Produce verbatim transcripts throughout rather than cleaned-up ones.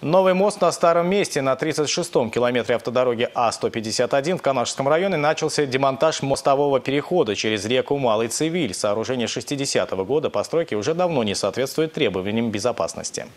Новый мост на старом месте на тридцать шестом километре автодороги А сто пятьдесят один в Канашском районе начался демонтаж мостового перехода через реку Малый Цивиль. Сооружение шестидесятого года постройки уже давно не соответствует требованиям безопасности.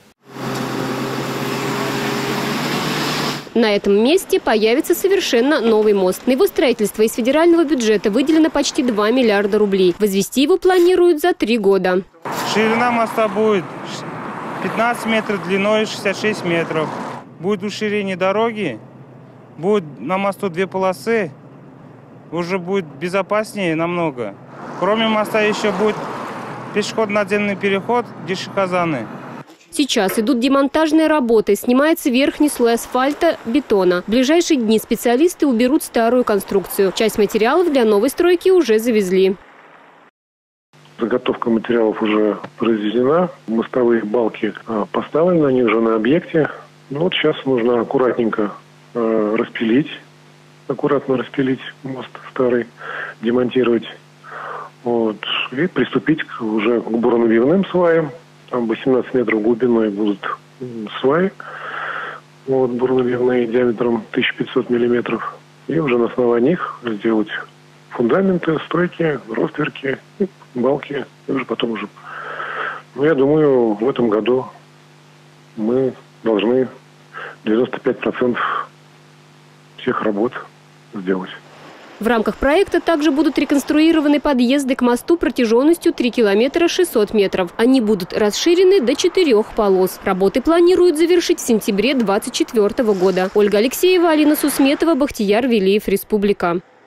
На этом месте появится совершенно новый мост. На его строительство из федерального бюджета выделено почти два миллиарда рублей. Возвести его планируют за три года. Ширина моста будет пятнадцать метров, длиной шестьдесят шесть метров. Будет уширение дороги, будет на мосту две полосы, уже будет безопаснее намного. Кроме моста еще будет пешеходно-надземный переход Диши-Казаны. Сейчас идут демонтажные работы, снимается верхний слой асфальта, бетона. В ближайшие дни специалисты уберут старую конструкцию. Часть материалов для новой стройки уже завезли. Заготовка материалов уже произведена, мостовые балки поставлены, они уже на объекте. Ну вот сейчас нужно аккуратненько э, распилить, аккуратно распилить мост старый, демонтировать. Вот, и приступить к, уже к буронабивным сваям. Там восемнадцать метров глубиной будут сваи, вот, буронабивные диаметром тысяча пятьсот миллиметров. И уже на основании их сделать фундаменты, стойки, ростверки, балки. И уже потом уже. Ну, я думаю, в этом году мы должны девяносто пять процентов всех работ сделать. В рамках проекта также будут реконструированы подъезды к мосту протяженностью три километра шестьсот метров. Они будут расширены до четырех полос. Работы планируют завершить в сентябре две тысячи двадцать четвёртого года. Ольга Алексеева, Алина Сусметова, Бахтияр Велиев, Республика.